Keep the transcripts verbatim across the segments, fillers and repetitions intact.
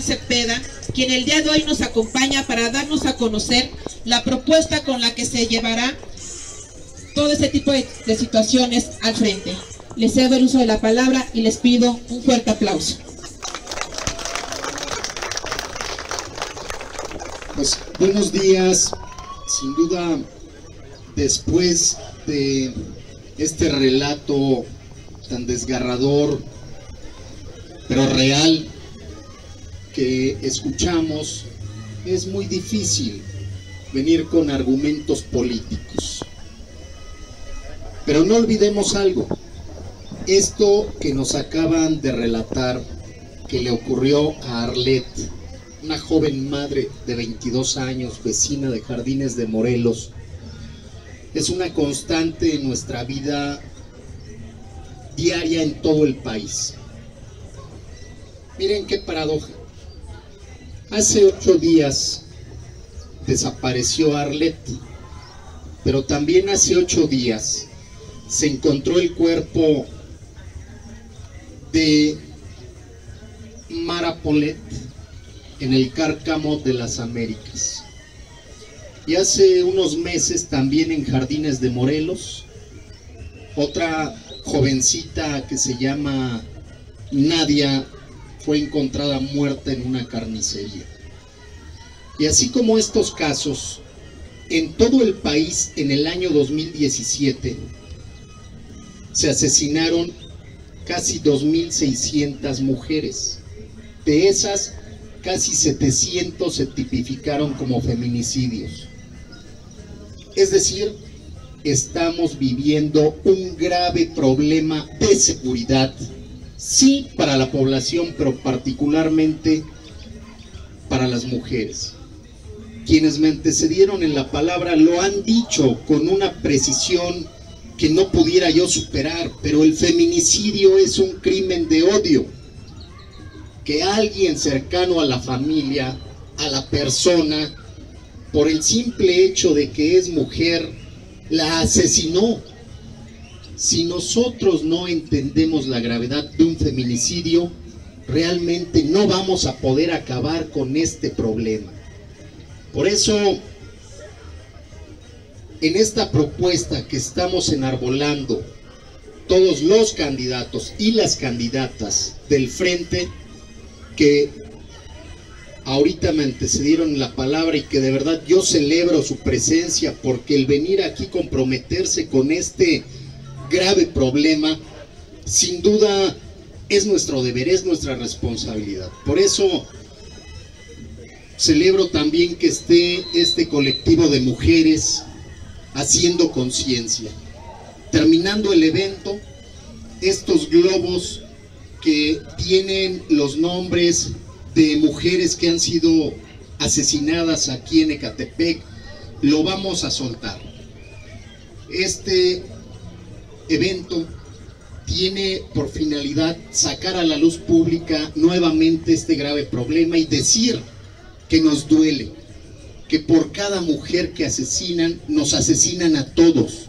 Cepeda, quien el día de hoy nos acompaña para darnos a conocer la propuesta con la que se llevará todo este tipo de, de situaciones al frente. Les cedo el uso de la palabra y les pido un fuerte aplauso. Pues buenos días. Sin duda, después de este relato tan desgarrador pero real que escuchamos, es muy difícil venir con argumentos políticos. Pero no olvidemos algo: esto que nos acaban de relatar que le ocurrió a Arlette, una joven madre de veintidós años, vecina de Jardines de Morelos, es una constante en nuestra vida diaria en todo el país. Miren qué paradoja. Hace ocho días desapareció Arlette, pero también hace ocho días se encontró el cuerpo de Mara Polet en el Cárcamo de las Américas. Y hace unos meses también en Jardines de Morelos, otra jovencita que se llama Nadia fue encontrada muerta en una carnicería. Y así como estos casos, en todo el país en el año dos mil diecisiete se asesinaron casi dos mil seiscientas mujeres. De esas, casi setecientos se tipificaron como feminicidios. Es decir, estamos viviendo un grave problema de seguridad, sí para la población, pero particularmente para las mujeres. Quienes me antecedieron en la palabra lo han dicho con una precisión que no pudiera yo superar, pero el feminicidio es un crimen de odio. Que alguien cercano a la familia, a la persona, por el simple hecho de que es mujer, la asesinó. Si nosotros no entendemos la gravedad de un feminicidio, realmente no vamos a poder acabar con este problema. Por eso, en esta propuesta que estamos enarbolando todos los candidatos y las candidatas del frente, que ahorita me antecedieron la palabra y que de verdad yo celebro su presencia, porque el venir aquí comprometerse con este grave problema, sin duda es nuestro deber, es nuestra responsabilidad. Por eso celebro también que esté este colectivo de mujeres haciendo conciencia. Terminando el evento, estos globos que tienen los nombres de mujeres que han sido asesinadas aquí en Ecatepec, lo vamos a soltar. Este evento tiene por finalidad sacar a la luz pública nuevamente este grave problema y decir que nos duele, que por cada mujer que asesinan, nos asesinan a todos.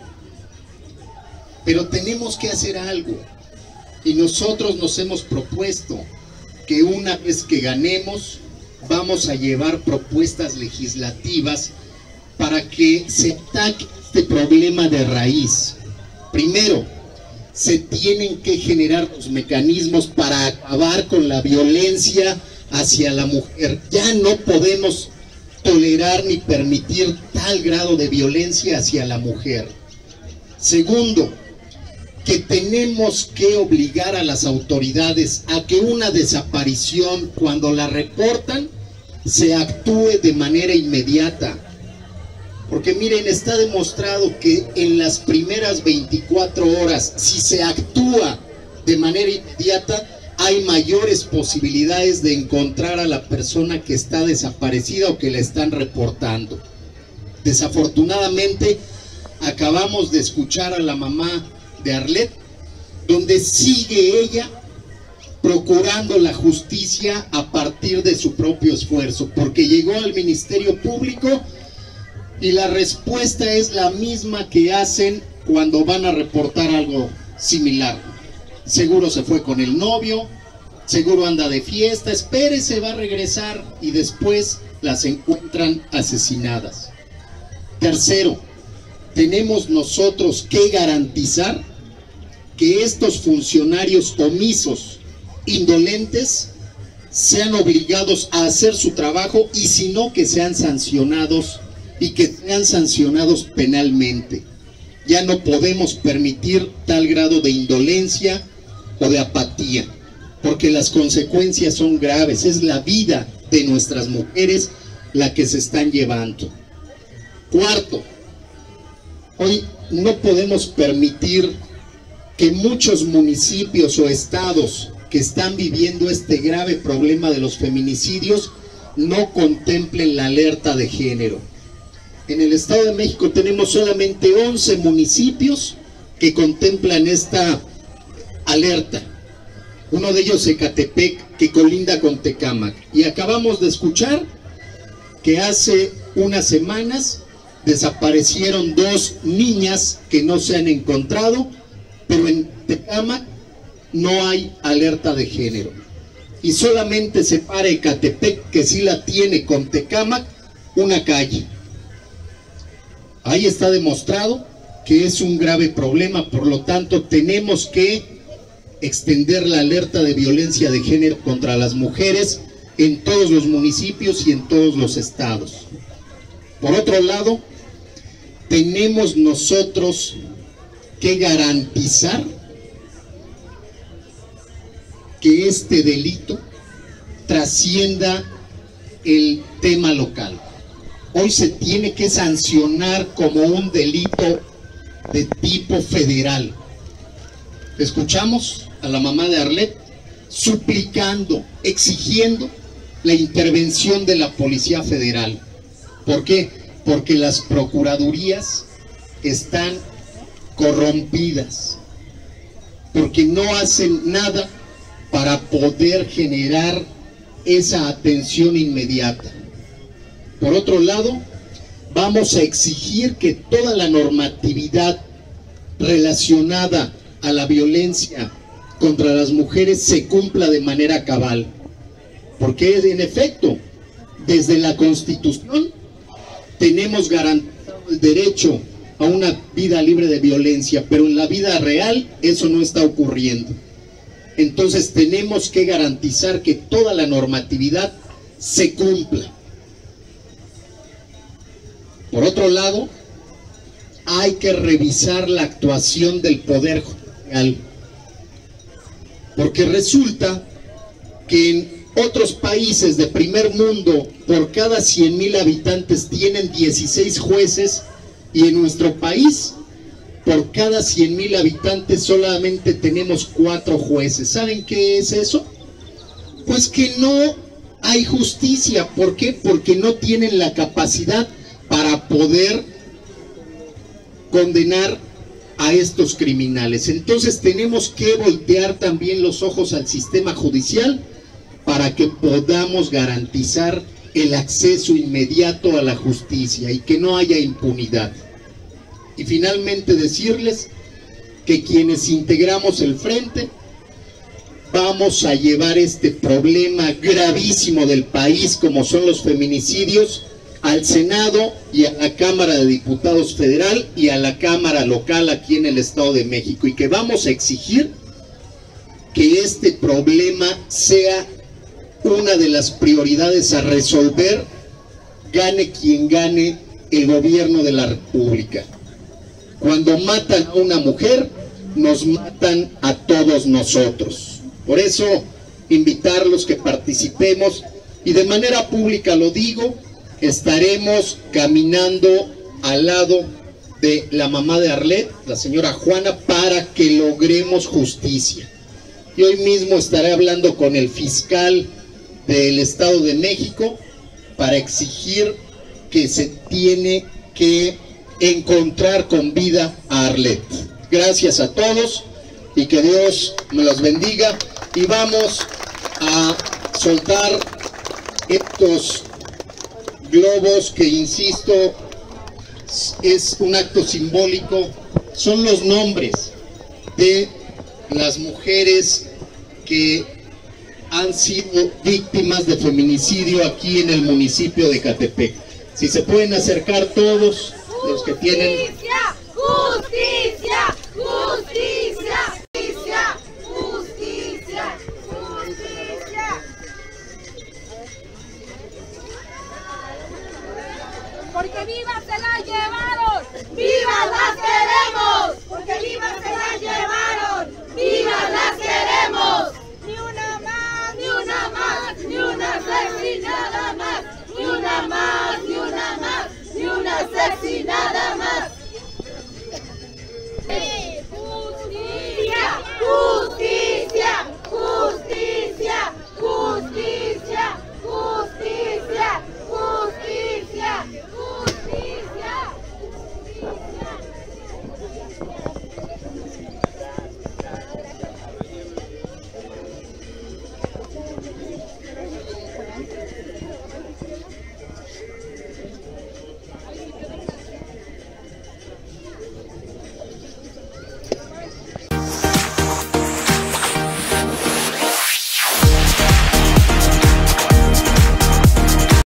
Pero tenemos que hacer algo, y nosotros nos hemos propuesto que una vez que ganemos, vamos a llevar propuestas legislativas para que se ataque este problema de raíz. Primero, se tienen que generar los mecanismos para acabar con la violencia hacia la mujer. Ya no podemos tolerar ni permitir tal grado de violencia hacia la mujer. Segundo, que tenemos que obligar a las autoridades a que una desaparición, cuando la reportan, se actúe de manera inmediata. Porque miren, está demostrado que en las primeras veinticuatro horas, si se actúa de manera inmediata, hay mayores posibilidades de encontrar a la persona que está desaparecida o que la están reportando. Desafortunadamente, acabamos de escuchar a la mamá de Arlette, donde sigue ella procurando la justicia a partir de su propio esfuerzo, porque llegó al Ministerio Público y la respuesta es la misma que hacen cuando van a reportar algo similar. Seguro se fue con el novio, seguro anda de fiesta, espérese, va a regresar, y después las encuentran asesinadas. Tercero, tenemos nosotros que garantizar que estos funcionarios omisos, indolentes, sean obligados a hacer su trabajo, y si no, que sean sancionados, y que sean sancionados penalmente. Ya no podemos permitir tal grado de indolencia o de apatía, porque las consecuencias son graves. Es la vida de nuestras mujeres la que se están llevando. Cuarto, hoy no podemos permitir que muchos municipios o estados que están viviendo este grave problema de los feminicidios no contemplen la alerta de género. En el Estado de México tenemos solamente once municipios que contemplan esta alerta. Uno de ellos, Ecatepec, que colinda con Tecámac. Y acabamos de escuchar que hace unas semanas desaparecieron dos niñas que no se han encontrado, pero en Tecámac no hay alerta de género. Y solamente separa Ecatepec, que sí la tiene, con Tecámac, una calle. Ahí está demostrado que es un grave problema, por lo tanto tenemos que extender la alerta de violencia de género contra las mujeres en todos los municipios y en todos los estados. Por otro lado, tenemos nosotros que garantizar que este delito trascienda el tema local. Hoy se tiene que sancionar como un delito de tipo federal. Escuchamos a la mamá de Arlet suplicando, exigiendo la intervención de la Policía Federal. ¿Por qué? Porque las procuradurías están corrompidas, porque no hacen nada para poder generar esa atención inmediata. Por otro lado, vamos a exigir que toda la normatividad relacionada a la violencia contra las mujeres se cumpla de manera cabal, porque en efecto, desde la Constitución tenemos garantizado el derecho a una vida libre de violencia, pero en la vida real eso no está ocurriendo. Entonces tenemos que garantizar que toda la normatividad se cumpla. Por otro lado, hay que revisar la actuación del Poder Judicial, porque resulta que en otros países de primer mundo, por cada cien mil habitantes tienen dieciséis jueces, y en nuestro país, por cada cien mil habitantes solamente tenemos cuatro jueces. ¿Saben qué es eso? Pues que no hay justicia. ¿Por qué? Porque no tienen la capacidad para poder condenar a estos criminales. Entonces tenemos que voltear también los ojos al sistema judicial para que podamos garantizar el acceso inmediato a la justicia y que no haya impunidad. Y finalmente decirles que quienes integramos el frente vamos a llevar este problema gravísimo del país, como son los feminicidios, al Senado y a la Cámara de Diputados Federal y a la Cámara local aquí en el Estado de México, y que vamos a exigir que este problema sea una de las prioridades a resolver, gane quien gane el gobierno de la República. Cuando matan a una mujer, nos matan a todos nosotros. Por eso, invitarlos que participemos, y de manera pública lo digo, estaremos caminando al lado de la mamá de Arlet, la señora Juana, para que logremos justicia. Y hoy mismo estaré hablando con el fiscal del Estado de México para exigir que se tiene que encontrar con vida a Arlet. Gracias a todos y que Dios me los bendiga, y vamos a soltar estos globos que, insisto, es un acto simbólico. Son los nombres de las mujeres que han sido víctimas de feminicidio aquí en el municipio de Ecatepec. Si se pueden acercar todos los que tienen